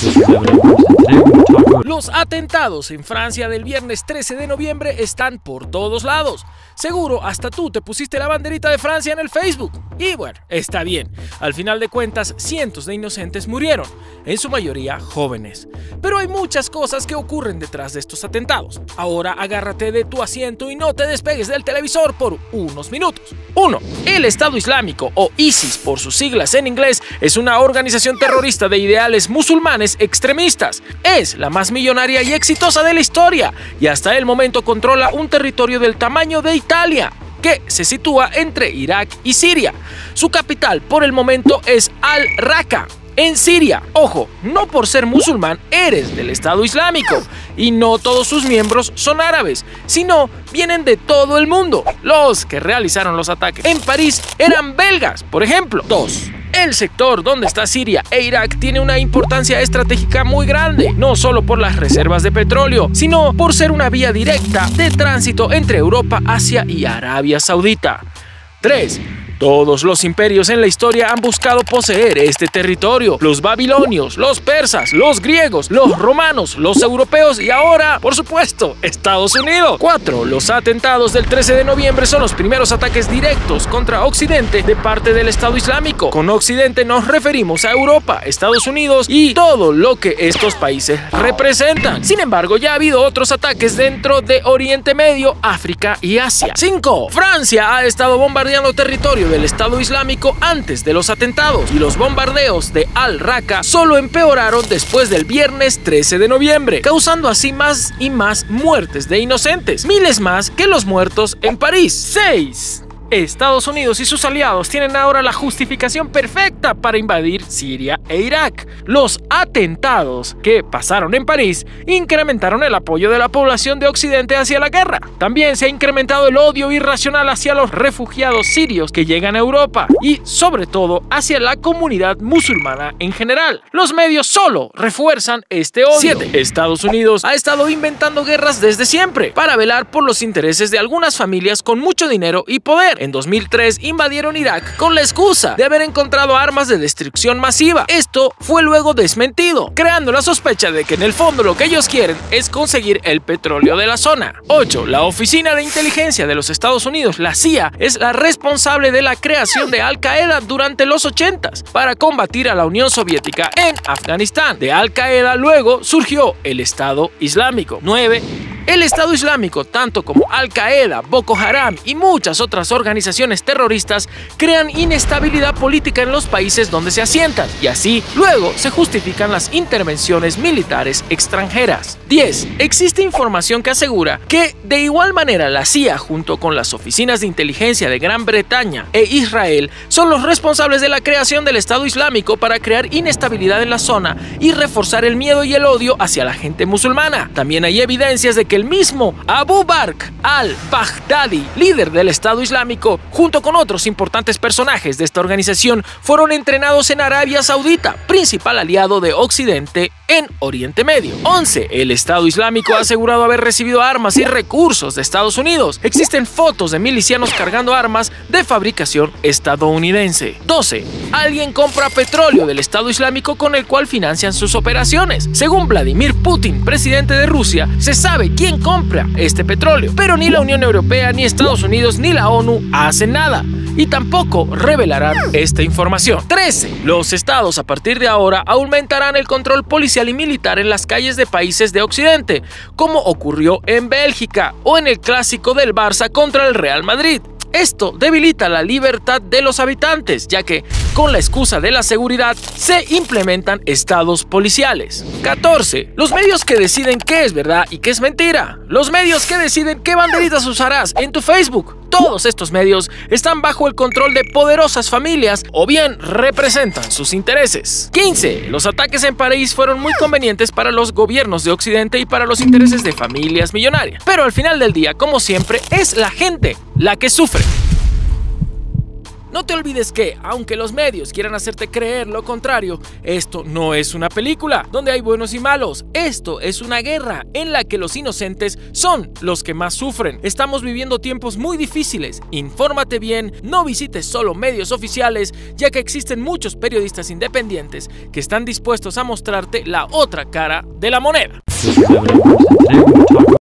Los atentados en Francia del viernes 13 de noviembre están por todos lados. Seguro hasta tú te pusiste la banderita de Francia en el Facebook. Y bueno, está bien. Al final de cuentas, cientos de inocentes murieron, en su mayoría jóvenes. Pero hay muchas cosas que ocurren detrás de estos atentados. Ahora agárrate de tu asiento y no te despegues del televisor por unos minutos. 1. El Estado Islámico, o ISIS por sus siglas en inglés, es una organización terrorista de ideales musulmanes extremistas. Es la más millonaria y exitosa de la historia y hasta el momento controla un territorio del tamaño de Italia, que se sitúa entre Irak y Siria. Su capital por el momento es Al-Raqqa, en Siria. Ojo, no por ser musulmán eres del Estado Islámico, y no todos sus miembros son árabes, sino vienen de todo el mundo. Los que realizaron los ataques en París eran belgas, por ejemplo. 2. El sector donde está Siria e Irak tiene una importancia estratégica muy grande, no solo por las reservas de petróleo, sino por ser una vía directa de tránsito entre Europa, Asia y Arabia Saudita. 3. Todos los imperios en la historia han buscado poseer este territorio. Los babilonios, los persas, los griegos, los romanos, los europeos y ahora, por supuesto, Estados Unidos. 4. Los atentados del 13 de noviembre son los primeros ataques directos contra Occidente de parte del Estado Islámico. Con Occidente nos referimos a Europa, Estados Unidos y todo lo que estos países representan. Sin embargo, ya ha habido otros ataques dentro de Oriente Medio, África y Asia. 5. Francia ha estado bombardeando territorio del Estado Islámico antes de los atentados y los bombardeos de Al-Raqqa solo empeoraron después del viernes 13 de noviembre, causando así más y más muertes de inocentes, miles más que los muertos en París. 6. Estados Unidos y sus aliados tienen ahora la justificación perfecta para invadir Siria e Irak. Los atentados que pasaron en París incrementaron el apoyo de la población de Occidente hacia la guerra. También se ha incrementado el odio irracional hacia los refugiados sirios que llegan a Europa y, sobre todo, hacia la comunidad musulmana en general. Los medios solo refuerzan este odio. 7. Estados Unidos ha estado inventando guerras desde siempre para velar por los intereses de algunas familias con mucho dinero y poder. En 2003 invadieron Irak con la excusa de haber encontrado armas de destrucción masiva. Esto fue luego desmentido, creando la sospecha de que en el fondo lo que ellos quieren es conseguir el petróleo de la zona. 8. La Oficina de Inteligencia de los Estados Unidos, la CIA, es la responsable de la creación de Al-Qaeda durante los 80s para combatir a la Unión Soviética en Afganistán. De Al-Qaeda luego surgió el Estado Islámico. 9. El Estado Islámico, tanto como Al-Qaeda, Boko Haram y muchas otras organizaciones terroristas, crean inestabilidad política en los países donde se asientan y así luego se justifican las intervenciones militares extranjeras. 10. Existe información que asegura que de igual manera la CIA junto con las oficinas de inteligencia de Gran Bretaña e Israel son los responsables de la creación del Estado Islámico para crear inestabilidad en la zona y reforzar el miedo y el odio hacia la gente musulmana. También hay evidencias de que el mismo Abu Bakr al-Baghdadi, líder del Estado Islámico, junto con otros importantes personajes de esta organización, fueron entrenados en Arabia Saudita, principal aliado de Occidente en Oriente Medio. 11. El Estado Islámico ha asegurado haber recibido armas y recursos de Estados Unidos. Existen fotos de milicianos cargando armas de fabricación estadounidense. 12. Alguien compra petróleo del Estado Islámico con el cual financian sus operaciones. Según Vladimir Putin, presidente de Rusia, se sabe quién compra este petróleo, pero ni la Unión Europea, ni Estados Unidos, ni la ONU hacen nada. Y tampoco revelarán esta información. 13. Los estados a partir de ahora aumentarán el control policial y militar en las calles de países de Occidente, como ocurrió en Bélgica o en el clásico del Barça contra el Real Madrid. Esto debilita la libertad de los habitantes, ya que, con la excusa de la seguridad, se implementan estados policiales. 14. Los medios que deciden qué es verdad y qué es mentira. Los medios que deciden qué banderitas usarás en tu Facebook. Todos estos medios están bajo el control de poderosas familias o bien representan sus intereses. 15. Los ataques en París fueron muy convenientes para los gobiernos de Occidente y para los intereses de familias millonarias. Pero al final del día, como siempre, es la gente la que sufre. No te olvides que, aunque los medios quieran hacerte creer lo contrario, esto no es una película donde hay buenos y malos. Esto es una guerra en la que los inocentes son los que más sufren. Estamos viviendo tiempos muy difíciles. Infórmate bien, no visites solo medios oficiales, ya que existen muchos periodistas independientes que están dispuestos a mostrarte la otra cara de la moneda.